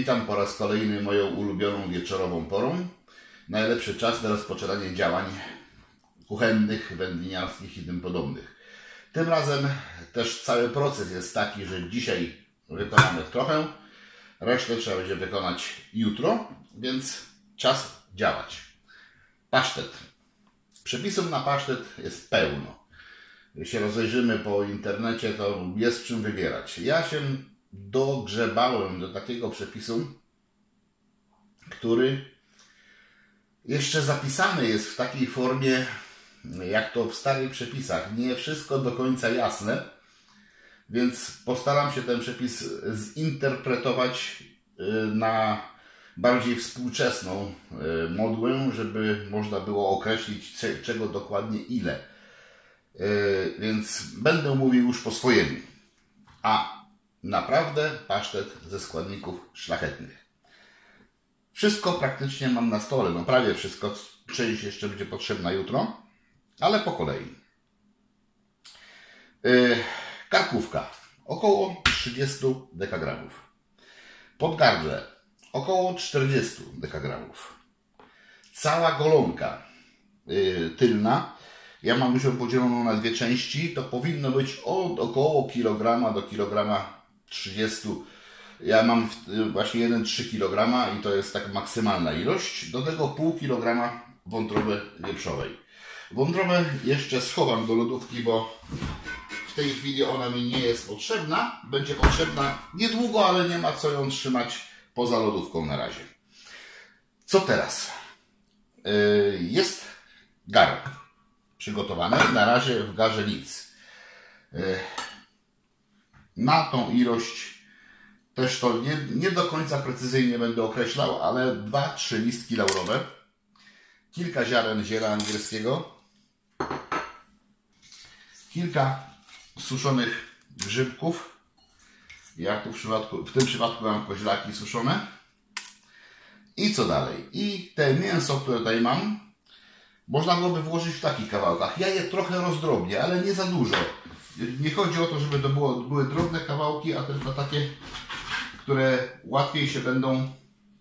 Witam po raz kolejny moją ulubioną wieczorową porą. Najlepszy czas na rozpoczynanie działań kuchennych, wędliniarskich i tym podobnych. Tym razem też cały proces jest taki, że dzisiaj wykonamy trochę, resztę trzeba będzie wykonać jutro, więc czas działać. Pasztet. Przepisów na pasztet jest pełno. Jeśli się rozejrzymy po internecie, to jest czym wybierać. Ja się dogrzebałem do takiego przepisu, który jeszcze zapisany jest w takiej formie, jak to w starych przepisach. Nie wszystko do końca jasne, więc postaram się ten przepis zinterpretować na bardziej współczesną modłę, żeby można było określić, czego dokładnie ile. Więc będę mówił już po swojemu. A naprawdę pasztet ze składników szlachetnych. Wszystko praktycznie mam na stole, no prawie wszystko. Część jeszcze będzie potrzebna jutro, ale po kolei. Karkówka około 30 dekagramów. Podgardle około 40 dekagramów. Cała golonka tylna, ja mam już ją podzieloną na dwie części, to powinno być od około kilograma do kilograma 30. Ja mam właśnie 1,3 kg i to jest tak maksymalna ilość. Do tego pół kilograma wątroby wieprzowej. Wątrobę jeszcze schowam do lodówki, bo w tej chwili ona mi nie jest potrzebna. Będzie potrzebna niedługo, ale nie ma co ją trzymać poza lodówką na razie. Co teraz? Jest gar przygotowany. Na razie w garze nic. Na tą ilość też to nie do końca precyzyjnie będę określał, ale 2-3 listki laurowe, kilka ziaren ziela angielskiego, kilka suszonych grzybków. Ja tu w tym przypadku mam koźlaki suszone. I co dalej? I te mięso, które tutaj mam, można byłoby włożyć w takich kawałkach. Ja je trochę rozdrobnię, ale nie za dużo. Nie chodzi o to, żeby to były drobne kawałki, a tylko takie, które łatwiej się będą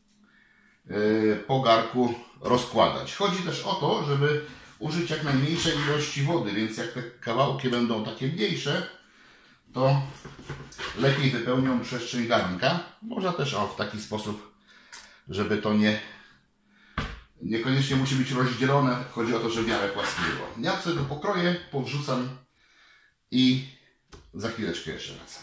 po garku rozkładać. Chodzi też o to, żeby użyć jak najmniejszej ilości wody, więc jak te kawałki będą takie mniejsze, to lepiej wypełnią przestrzeń garnka. Można też w taki sposób, żeby to niekoniecznie musi być rozdzielone. Chodzi o to, że w miarę płaskie było. Ja sobie to pokroję, powrzucam i za chwileczkę jeszcze wracam.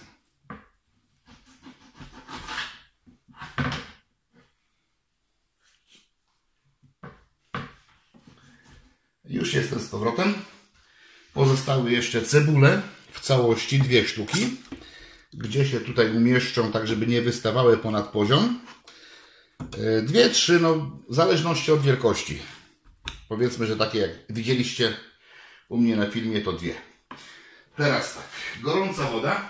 Już jestem z powrotem. Pozostały jeszcze cebule, w całości 2 sztuki. Gdzie się tutaj umieszczą, tak żeby nie wystawały ponad poziom. 2, 3, no w zależności od wielkości. Powiedzmy, że takie jak widzieliście u mnie na filmie, to 2. Teraz tak, gorąca woda.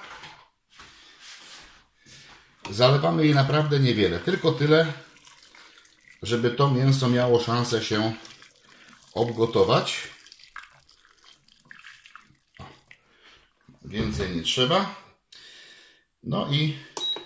Zalewamy jej naprawdę niewiele, tylko tyle, żeby to mięso miało szansę się obgotować. Więcej nie trzeba. No i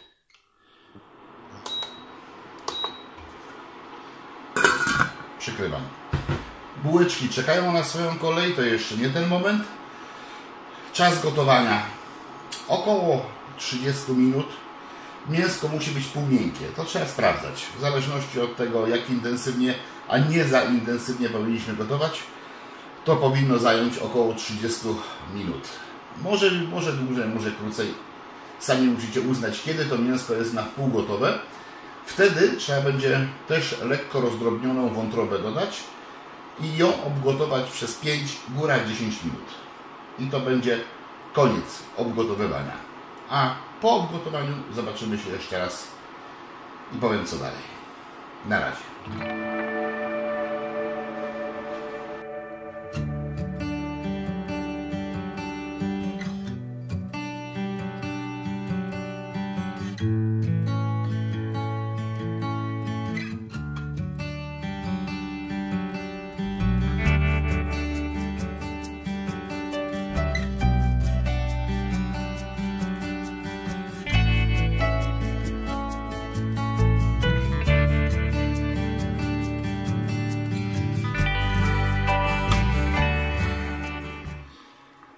przykrywam. Bułeczki czekają na swoją kolej, to jeszcze nie ten moment. Czas gotowania około 30 minut. Mięsko musi być półmiękkie. To trzeba sprawdzać. W zależności od tego, jak intensywnie, a nie za intensywnie powinniśmy gotować, to powinno zająć około 30 minut. Może dłużej, może krócej. Sami musicie uznać, kiedy to mięsko jest na pół gotowe. Wtedy trzeba będzie też lekko rozdrobnioną wątrobę dodać i ją obgotować przez 5, góra 10 minut. I to będzie koniec obgotowywania. A po obgotowaniu zobaczymy się jeszcze raz i powiem co dalej. Na razie.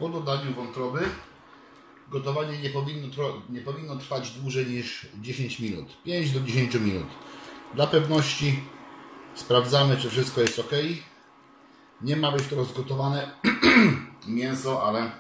Po dodaniu wątroby gotowanie nie powinno trwać dłużej niż 10 minut. 5 do 10 minut. Dla pewności sprawdzamy, czy wszystko jest ok. Nie ma być to rozgotowane mięso, ale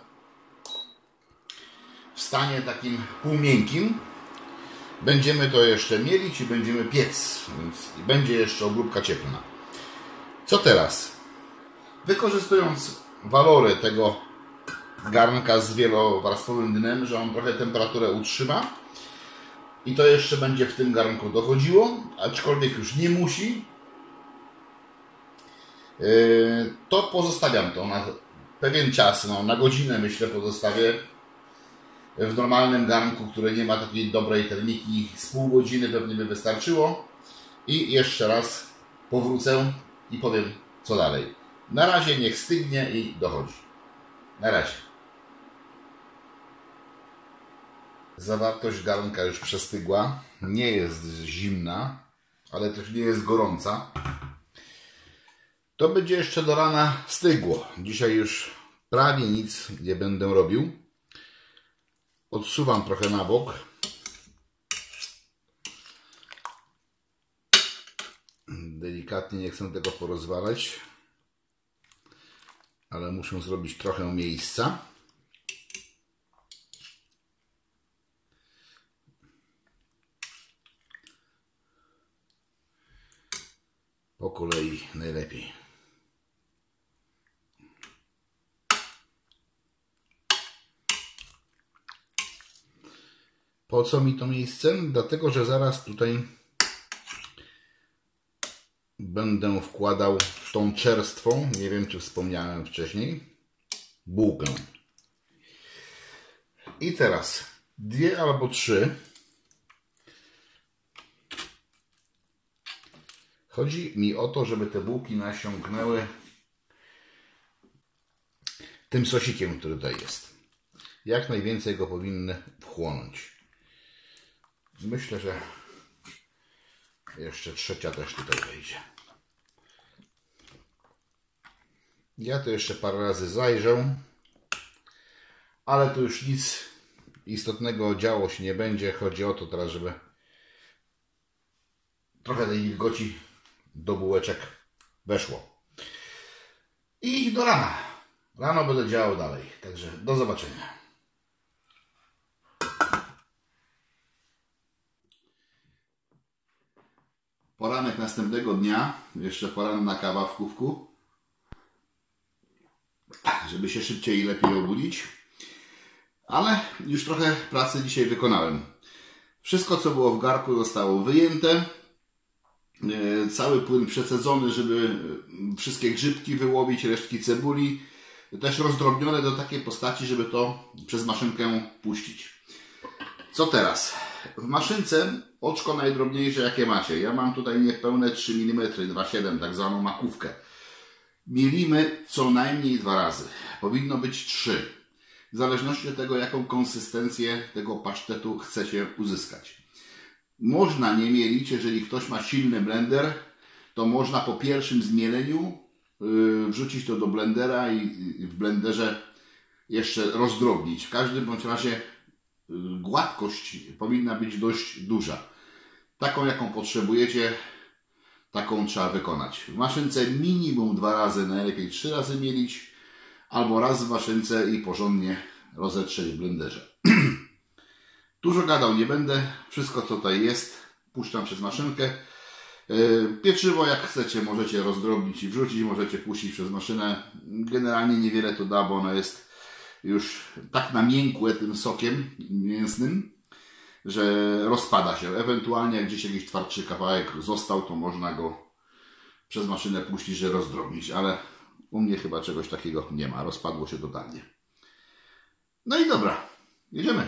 w stanie takim półmiękkim. Będziemy to jeszcze mielić i będziemy piec, więc będzie jeszcze obróbka cieplna. Co teraz? Wykorzystując walory tego garnka z wielowarstwowym dnem, że on trochę temperaturę utrzyma i to jeszcze będzie w tym garnku dochodziło, aczkolwiek już nie musi, to pozostawiam to na pewien czas, na godzinę myślę pozostawię w normalnym garnku, który nie ma takiej dobrej termiki, z pół godziny pewnie by wystarczyło i jeszcze raz powrócę i powiem co dalej. Na razie niech stygnie i dochodzi. Na razie. Zawartość garnka już przestygła. Nie jest zimna, ale też nie jest gorąca. To będzie jeszcze do rana stygło. Dzisiaj już prawie nic nie będę robił. Odsuwam trochę na bok. Delikatnie, nie chcę tego porozwalać, ale muszę zrobić trochę miejsca. Po kolei najlepiej. Po co mi to miejsce? Dlatego, że zaraz tutaj będę wkładał tą czerstwą, nie wiem czy wspomniałem wcześniej, bułkę. I teraz 2 albo 3. Chodzi mi o to, żeby te bułki nasiąknęły tym sosikiem, który tutaj jest. Jak najwięcej go powinny wchłonąć. Myślę, że jeszcze 3 też tutaj wejdzie. Ja to jeszcze parę razy zajrzę, ale tu już nic istotnego działo się nie będzie. Chodzi o to teraz, żeby trochę tej wilgoci do bułeczek weszło. I do rana. Rano będę działał dalej. Także do zobaczenia. Poranek następnego dnia. Jeszcze poranna kawa w kubku, żeby się szybciej i lepiej obudzić. Ale już trochę pracy dzisiaj wykonałem. Wszystko, co było w garku, zostało wyjęte. Cały płyn przecedzony, żeby wszystkie grzybki wyłowić, resztki cebuli. Też rozdrobnione do takiej postaci, żeby to przez maszynkę puścić. Co teraz? W maszynce oczko najdrobniejsze jakie macie. Ja mam tutaj niepełne 3 mm, 2,7, tak zwaną makówkę. Mielimy co najmniej 2 razy. Powinno być 3. W zależności od tego, jaką konsystencję tego pasztetu chcecie uzyskać. Można nie mielić, jeżeli ktoś ma silny blender, to można po pierwszym zmieleniu wrzucić to do blendera i w blenderze jeszcze rozdrobnić. W każdym bądź razie gładkość powinna być dość duża. Taką jaką potrzebujecie, taką trzeba wykonać. W maszynce minimum 2 razy, najlepiej 3 razy mielić, albo raz w maszynce i porządnie rozetrzeć w blenderze. Dużo gadał nie będę, wszystko co tutaj jest puszczam przez maszynkę. Pieczywo jak chcecie możecie rozdrobnić i wrzucić, możecie puścić przez maszynę. Generalnie niewiele to da, bo ono jest już tak namiękłe tym sokiem mięsnym, że rozpada się. Ewentualnie jak gdzieś jakiś twardszy kawałek został, to można go przez maszynę puścić, że rozdrobnić, ale u mnie chyba czegoś takiego nie ma. Rozpadło się totalnie. No i dobra, jedziemy.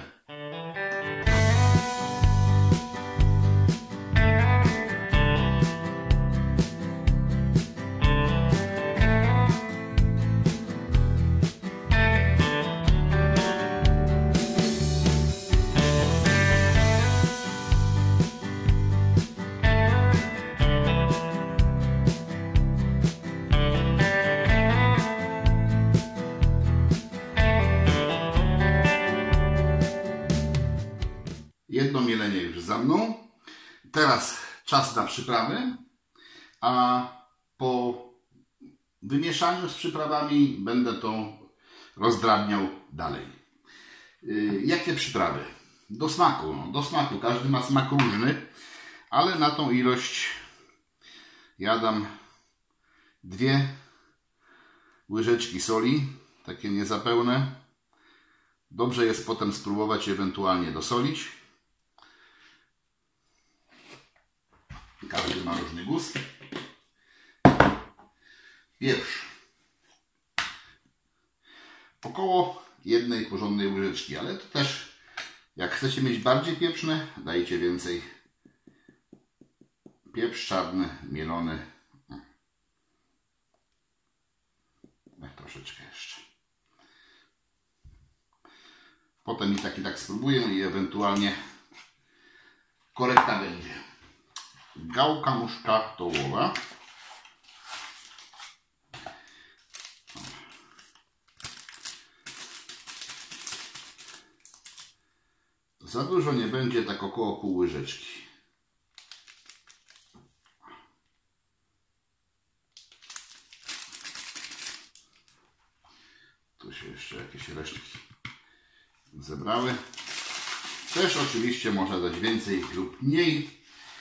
Jedno mielenie już za mną. Teraz czas na przyprawy, a po wymieszaniu z przyprawami będę to rozdrabniał dalej. Jakie przyprawy? Do smaku. No, do smaku. Każdy ma smak różny, ale na tą ilość ja dam 2 łyżeczki soli, takie niezapełne. Dobrze jest potem spróbować ewentualnie dosolić. Każdy ma różny gust. Pieprz. Około 1 porządnej łyżeczki, ale to też, jak chcecie mieć bardziej pieprzne, dajcie więcej. Pieprz czarny, mielony. Troszeczkę jeszcze. Potem i tak spróbuję i ewentualnie korekta będzie. Gałka muszkatołowa. Za dużo nie będzie, tak około pół łyżeczki. Tu się jeszcze jakieś resztki zebrały. Też oczywiście można dać więcej lub mniej.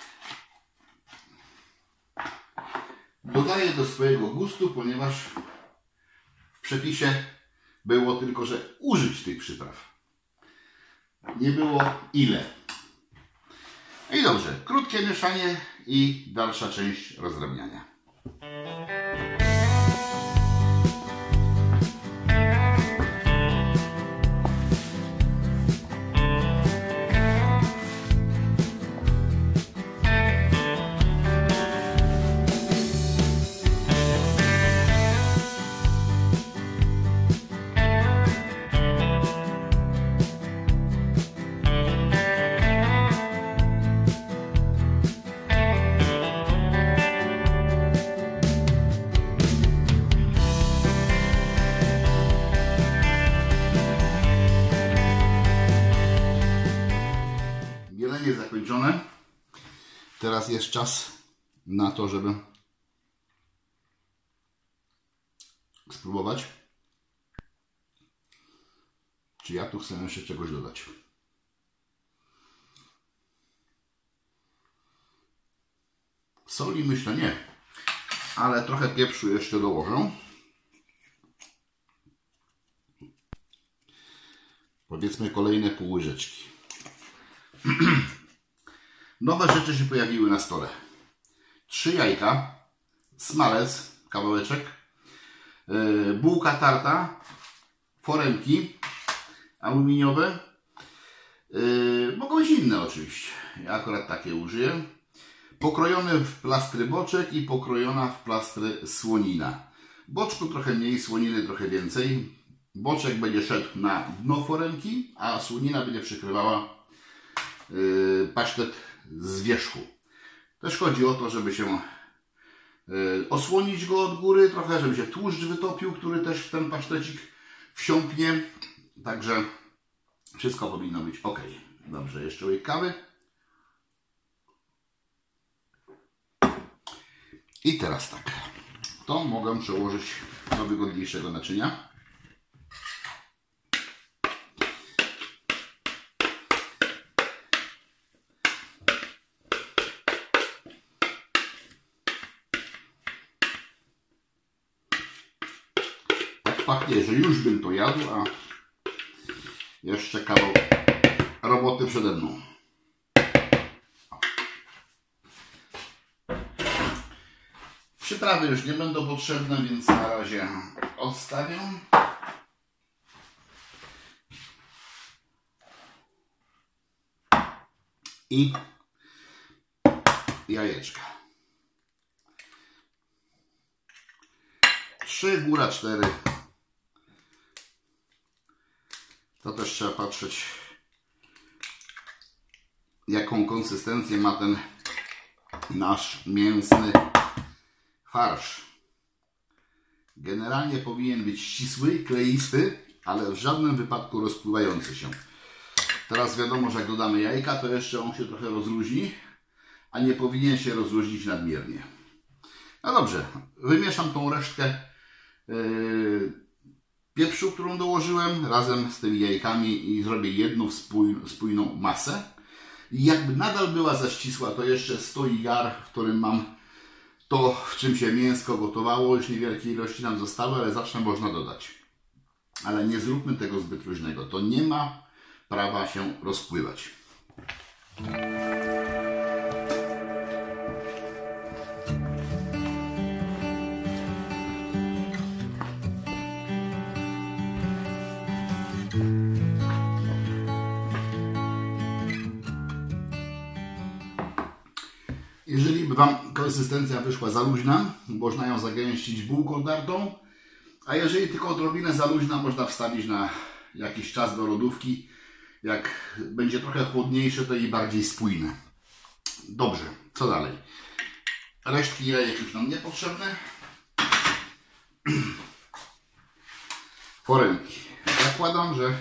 Dodaję do swojego gustu, ponieważ w przepisie było tylko, że użyć tych przypraw. Nie było ile. I dobrze, krótkie mieszanie i dalsza część rozdrabniania. Zakończone. Teraz jest czas na to, żeby spróbować, czy ja tu chcę jeszcze czegoś dodać. Soli myślę nie, ale trochę pieprzu jeszcze dołożę. Powiedzmy kolejne pół łyżeczki. Nowe rzeczy się pojawiły na stole. 3 jajka, smalec, kawałeczek, bułka tarta, foremki aluminiowe. Mogą być inne oczywiście. Ja akurat takie użyję. Pokrojony w plastry boczek i pokrojona w plastry słonina. Boczku trochę mniej, słoniny trochę więcej. Boczek będzie szedł na dno foremki, a słonina będzie przykrywała pasztet z wierzchu. Też chodzi o to, żeby się osłonić go od góry trochę, żeby się tłuszcz wytopił, który też w ten pasztecik wsiąknie. Także wszystko powinno być ok. Dobrze, jeszcze łyk kawy. I teraz tak. To mogę przełożyć do wygodniejszego naczynia. Pachnie, że już bym to jadł, a jeszcze kawał roboty przede mną. Przyprawy już nie będą potrzebne, więc na razie odstawiam. I jajeczka. 3, góra 4. To też trzeba patrzeć, jaką konsystencję ma ten nasz mięsny farsz. Generalnie powinien być ścisły, kleisty, ale w żadnym wypadku rozpływający się. Teraz wiadomo, że jak dodamy jajka, to jeszcze on się trochę rozluźni, a nie powinien się rozluźnić nadmiernie. No dobrze, wymieszam tą resztkę pieprzu, którą dołożyłem, razem z tymi jajkami i zrobię jedną spójną masę. I jakby nadal była za ścisła, to jeszcze stoi jar, w którym mam to, w czym się mięsko gotowało. Już niewielkie ilości nam zostały, ale zawsze można dodać. Ale nie zróbmy tego zbyt luźnego. To nie ma prawa się rozpływać. Jeżeli by Wam konsystencja wyszła za luźna, można ją zagęścić bułką tartą, a jeżeli tylko odrobinę za luźna, można wstawić na jakiś czas do lodówki. Jak będzie trochę chłodniejsze, to i bardziej spójne. Dobrze, co dalej? Resztki jajek już nam niepotrzebne. Foremki. Zakładam, że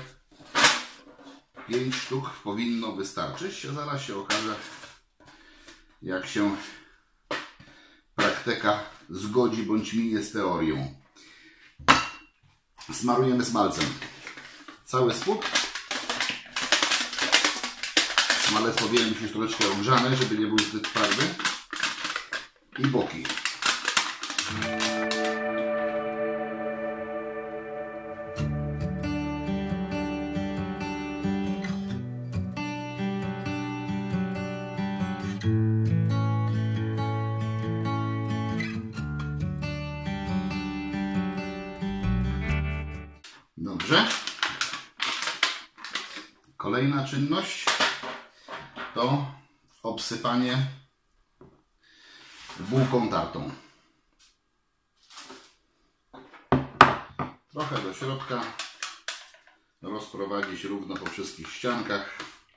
5 sztuk powinno wystarczyć, a zaraz się okaże, jak się praktyka zgodzi bądź minie z teorią. Smarujemy smalcem cały spód. Smalec powinien być już troszeczkę ogrzany, żeby nie był zbyt twardy. I boki. Dobrze. Kolejna czynność to obsypanie bułką tartą. Trochę do środka, rozprowadzić równo po wszystkich ściankach.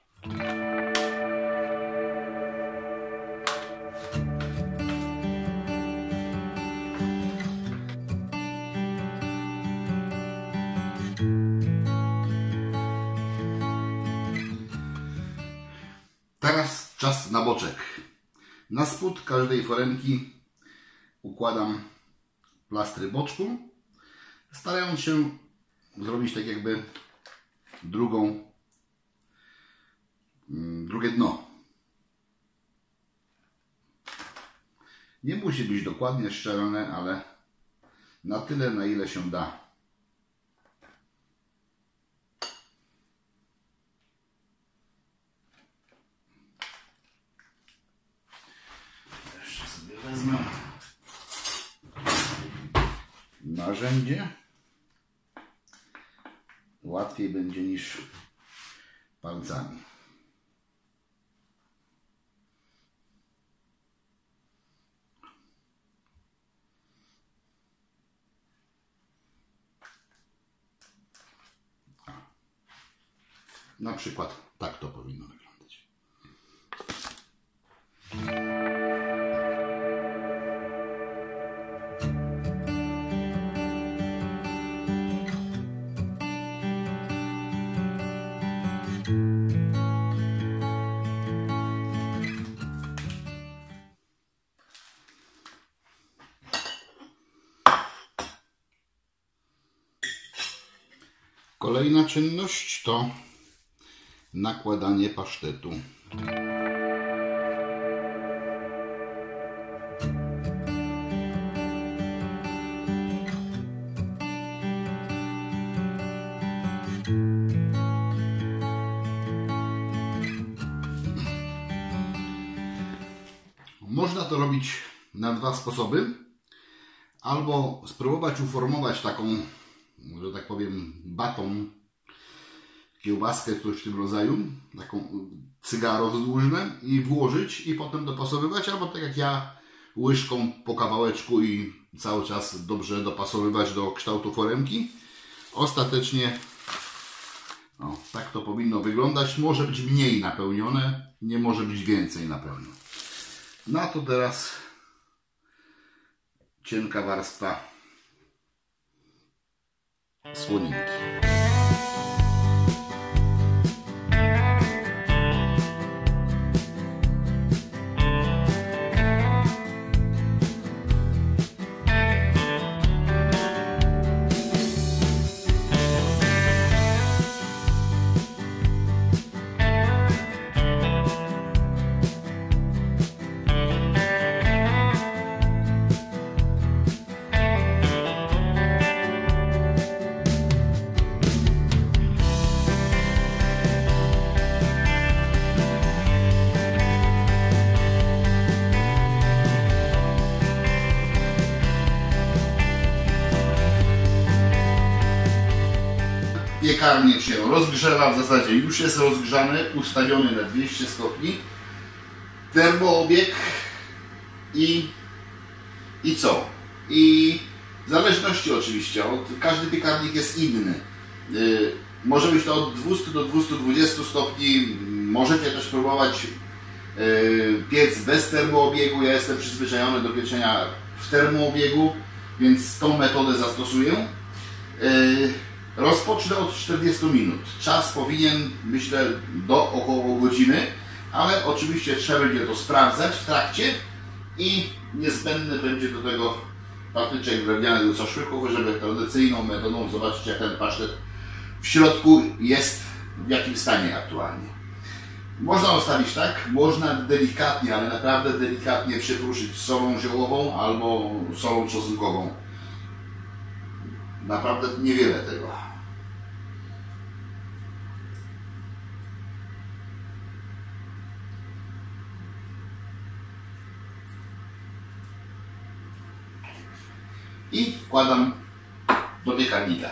Teraz czas na boczek. Na spód każdej foremki układam plastry boczku, starając się zrobić tak jakby drugie dno. Nie musi być dokładnie szczelne, ale na tyle, na ile się da. Wezmę narzędzie. Łatwiej będzie niż palcami. Na przykład tak to powinno wyglądać. Kolejna czynność to nakładanie pasztetu. Można to robić na dwa sposoby. Albo spróbować uformować taką, że tak powiem, batą, kiełbaskę, coś w tym rodzaju, taką cygaro wzdłużne i włożyć i potem dopasowywać, albo tak jak ja, łyżką po kawałeczku i cały czas dobrze dopasowywać do kształtu foremki. Ostatecznie tak to powinno wyglądać. Może być mniej napełnione, nie może być więcej napełnione. No to teraz cienka warstwa słoninki. piekarnik się rozgrzewa, w zasadzie już jest rozgrzany, ustawiony na 200 stopni. Termoobieg i co? I w zależności oczywiście, każdy piekarnik jest inny. Może być to od 200 do 220 stopni. Możecie też próbować piec bez termoobiegu. Ja jestem przyzwyczajony do pieczenia w termoobiegu, więc tą metodę zastosuję. Rozpocznę od 40 minut. Czas powinien, myślę, do około godziny, ale oczywiście trzeba będzie to sprawdzać w trakcie i niezbędny będzie do tego patyczek drewniany do szaszłyków, żeby tradycyjną metodą zobaczyć, jak ten pasztet w środku jest, w jakim stanie aktualnie. Można ustawić tak, można delikatnie, ale naprawdę delikatnie przykruszyć solą ziołową albo solą czosnkową. Naprawdę niewiele tego. I wkładam do piekarnika.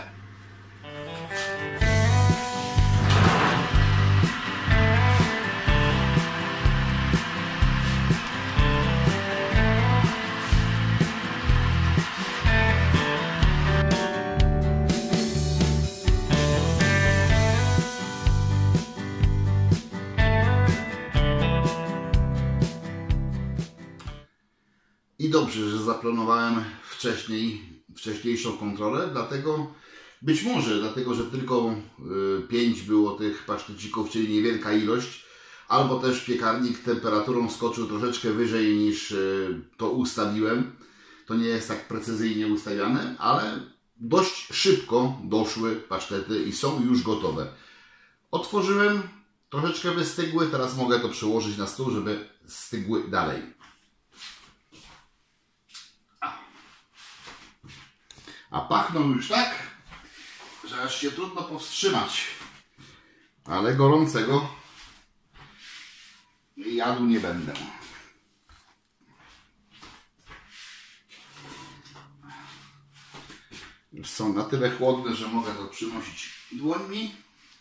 I dobrze, że zaplanowałem wcześniejszą kontrolę, być może dlatego, że tylko 5 było tych pasztecików, czyli niewielka ilość, albo też piekarnik temperaturą skoczył troszeczkę wyżej niż to ustawiłem. To nie jest tak precyzyjnie ustawiane, ale dość szybko doszły pasztety i są już gotowe. Otworzyłem, troszeczkę wystygły, teraz mogę to przełożyć na stół, żeby stygły dalej. A pachną już tak, że aż się trudno powstrzymać. Ale gorącego jadł nie będę. Już są na tyle chłodne, że mogę to przynosić dłońmi.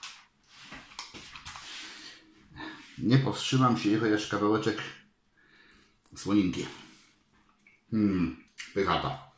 Nie powstrzymam się, chociaż kawałeczek słoninki. Pychata.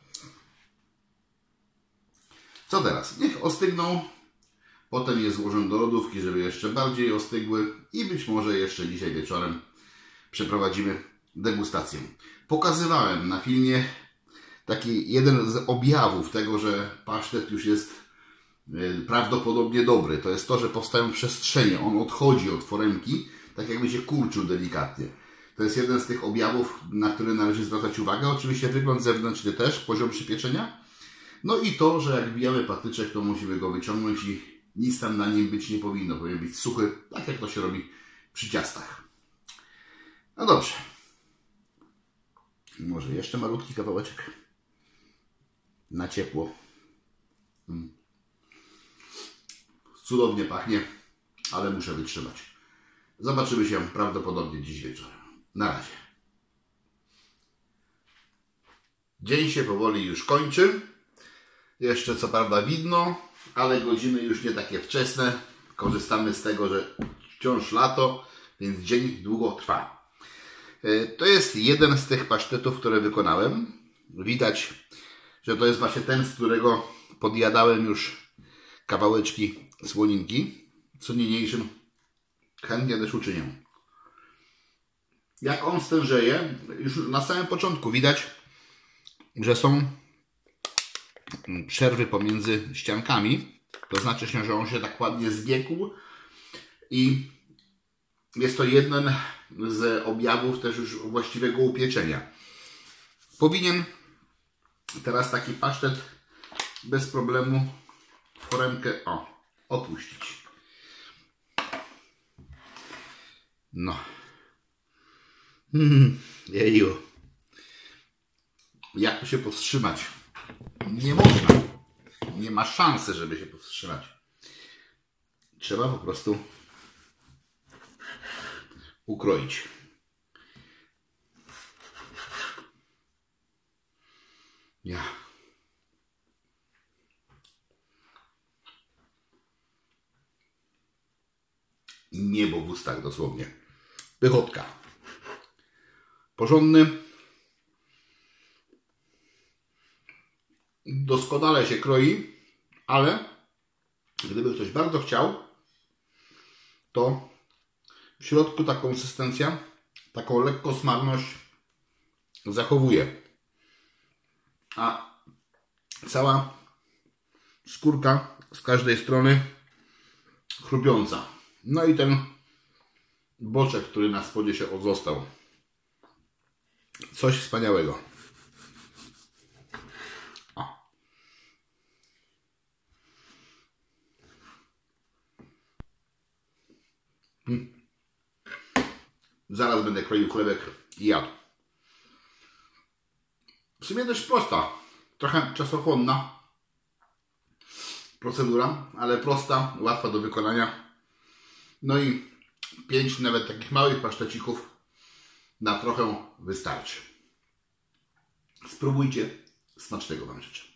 Co teraz? Niech ostygną. Potem je złożę do lodówki, żeby jeszcze bardziej ostygły. I być może jeszcze dzisiaj wieczorem przeprowadzimy degustację. Pokazywałem na filmie taki jeden z objawów tego, że pasztet już jest prawdopodobnie dobry. To jest to, że powstają przestrzenie. On odchodzi od foremki, tak jakby się kurczył delikatnie. To jest jeden z tych objawów, na które należy zwracać uwagę. Oczywiście wygląd zewnętrzny też, poziom przypieczenia. No i to, że jak wbijamy patyczek, to musimy go wyciągnąć i nic tam na nim być nie powinno. Powinien być suchy, tak jak to się robi przy ciastach. No dobrze. Może jeszcze malutki kawałeczek. Na ciepło. Cudownie pachnie, ale muszę wytrzymać. Zobaczymy się prawdopodobnie dziś wieczorem. Na razie. Dzień się powoli już kończy. Jeszcze co prawda widno, ale godziny już nie takie wczesne. Korzystamy z tego, że wciąż lato, więc dzień długo trwa. To jest jeden z tych pasztetów, które wykonałem. Widać, że to jest właśnie ten, z którego podjadałem już kawałeczki słoninki. Co niniejszym chętnie też uczynię. Jak on stężeje, już na samym początku widać, że są przerwy pomiędzy ściankami. To znaczy, że on się tak ładnie zbiegł i jest to jeden z objawów też już właściwego upieczenia. Powinien teraz taki pasztet bez problemu foremkę opuścić. No. Jeju. Jak tu się powstrzymać? Nie można. Nie ma szansy, żeby się powstrzymać. Trzeba po prostu ukroić. Ja. niebo w ustach dosłownie. Pychotka. Porządny. Doskonale się kroi, ale gdyby ktoś bardzo chciał, to w środku ta konsystencja, taką lekką smarność zachowuje. A cała skórka z każdej strony chrupiąca. No i ten boczek, który na spodzie się został. Coś wspaniałego. O. Zaraz będę kroił chlebek i jadł. W sumie dość prosta, trochę czasochłonna procedura, ale prosta, łatwa do wykonania. No i 5 nawet takich małych pasztecików na trochę wystarczy. Spróbujcie, smacznego Wam życzę.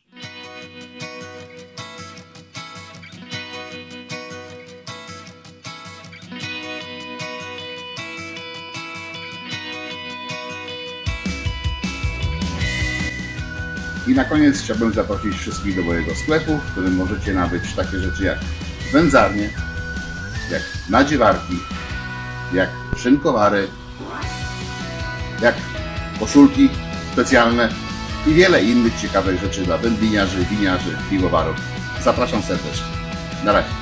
I na koniec chciałbym zaprosić wszystkich do mojego sklepu, w którym możecie nabyć takie rzeczy jak wędzarnie, jak nadziewarki, jak szynkowary, jak koszulki specjalne i wiele innych ciekawych rzeczy dla wędliniarzy, winiarzy, piwowarów. Zapraszam serdecznie. Na razie.